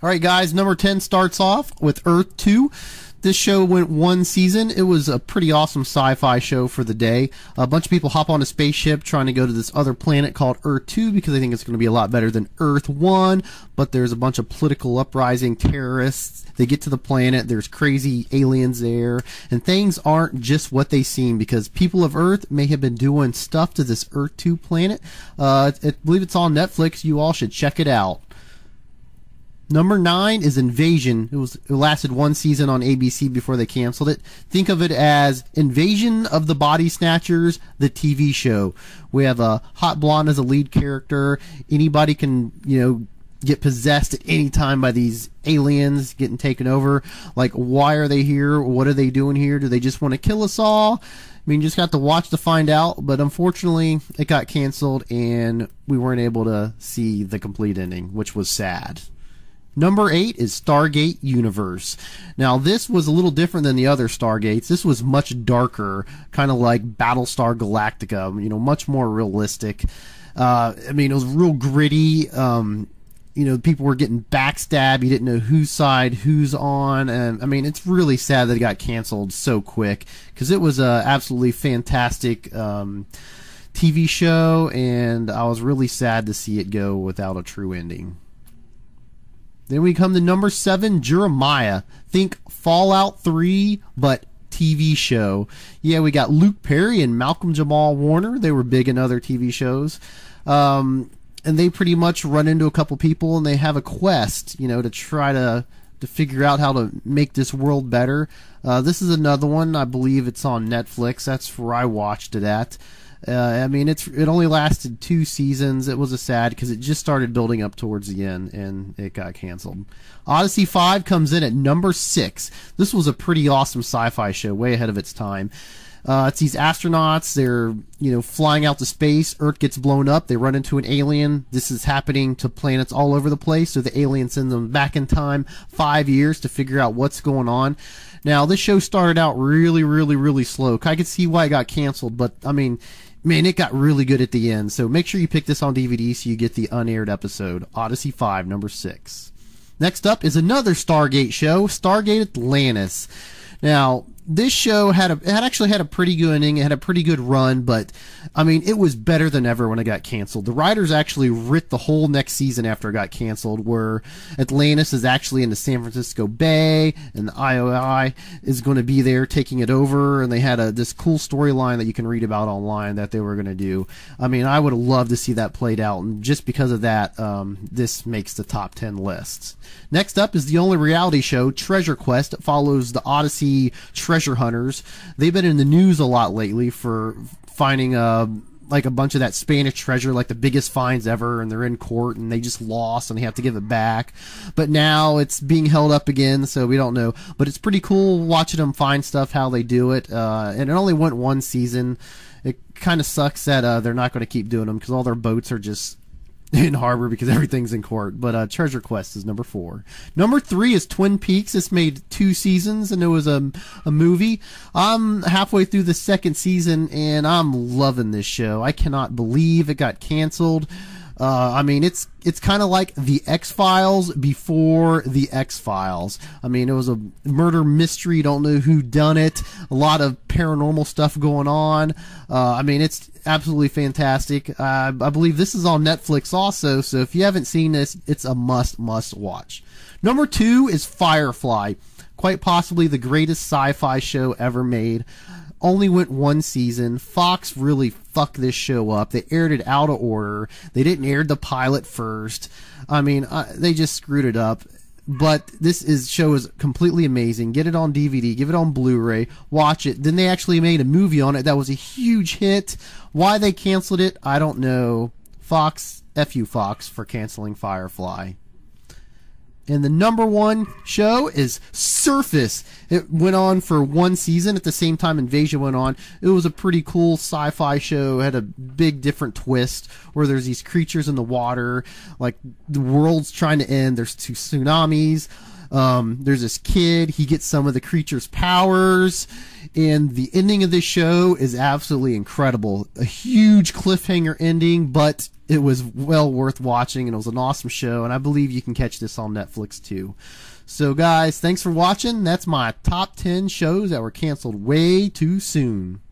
All right, guys, number 10 starts off with Earth 2. This show went one season. It was a pretty awesome sci-fi show for the day. A bunch of people hop on a spaceship trying to go to this other planet called Earth 2 because they think it's going to be a lot better than Earth 1, but there's a bunch of political uprising terrorists. They get to the planet, there's crazy aliens there, and things aren't just what they seem because people of Earth may have been doing stuff to this Earth 2 planet. I believe it's on Netflix. You all should check it out. Number 9 is Invasion. It lasted one season on ABC before they canceled it. Think of it as Invasion of the Body Snatchers, the TV show. We have a hot blonde as a lead character. Anybody can, get possessed at any time by these aliens getting taken over. Like, why are they here? What are they doing here? Do they just want to kill us all? I mean, you just got to watch to find out. But unfortunately, it got canceled and we weren't able to see the complete ending, which was sad. Number 8 is Stargate Universe. Now, this was a little different than the other Stargates. This was much darker, kind of like Battlestar Galactica, much more realistic. It was real gritty. People were getting backstabbed. You didn't know whose side who's on. And, it's really sad that it got canceled so quick because it was a absolutely fantastic TV show, and I was really sad to see it go without a true ending. Then we come to number 7, Jeremiah. Think Fallout 3, but TV show. Yeah, we got Luke Perry and Malcolm Jamal Warner. They were big in other TV shows. And they pretty much run into a couple people and they have a quest, to try to figure out how to make this world better. This is another one. I believe it's on Netflix. That's where I watched it at. It only lasted 2 seasons. It was a sad because it just started building up towards the end and it got canceled. Odyssey 5 comes in at number 6. This was a pretty awesome sci-fi show, way ahead of its time. It's these astronauts. They're, flying out to space. Earth gets blown up. They run into an alien. This is happening to planets all over the place. So the alien sends them back in time 5 years to figure out what's going on. Now, this show started out really, really, really slow. I could see why it got canceled, but, man, it got really good at the end. So make sure you pick this on DVD so you get the unaired episode. Odyssey 5, number 6. Next up is another Stargate show, Stargate Atlantis. Now, this show actually had a pretty good ending. It had a pretty good run, but it was better than ever when it got canceled. The writers actually writ the whole next season after it got canceled, where Atlantis is actually in the San Francisco Bay, and the IOI is going to be there taking it over. And they had this cool storyline that you can read about online that they were going to do. I would have loved to see that played out, and just because of that, this makes the top 10 lists. Next up is the only reality show, Treasure Quest. It follows the Odyssey treasure hunters. They've been in the news a lot lately for finding a bunch of that Spanish treasure, like the biggest finds ever, and they're in court and they just lost and they have to give it back. But now it's being held up again, so we don't know. But it's pretty cool watching them find stuff, how they do it. And it only went one season. It kind of sucks that they're not going to keep doing them because all their boats are just in harbor because everything's in court. But Treasure Quest is number 4. Number 3 is Twin Peaks. This made 2 seasons and it was a movie. I'm halfway through the 2nd season and I'm loving this show. I cannot believe it got canceled. It's kind of like the X-Files before the X-Files. It was a murder mystery. Don't know who done it. A lot of paranormal stuff going on. It's absolutely fantastic. I believe this is on Netflix also, so if you haven't seen this, it's a must watch. Number 2 is Firefly. Quite possibly the greatest sci-fi show ever made. Only went one season. Fox really fucked this show up. They aired it out of order. They didn't air the pilot first. They just screwed it up. But this show is completely amazing. Get it on DVD. Give it on Blu-ray. Watch it. Then they actually made a movie on it that was a huge hit. Why they canceled it, I don't know. Fox, F you Fox for canceling Firefly. And the number 1 show is Surface. It went on for one season at the same time Invasion went on. It was a pretty cool sci-fi show. It had a big different twist where there's these creatures in the water. Like the world's trying to end. There's 2 tsunamis. There's this kid. He gets some of the creature's powers. And the ending of this show is absolutely incredible. A huge cliffhanger ending, but it was well worth watching, and it was an awesome show, and I believe you can catch this on Netflix too. So guys, thanks for watching. That's my top 10 shows that were canceled way too soon.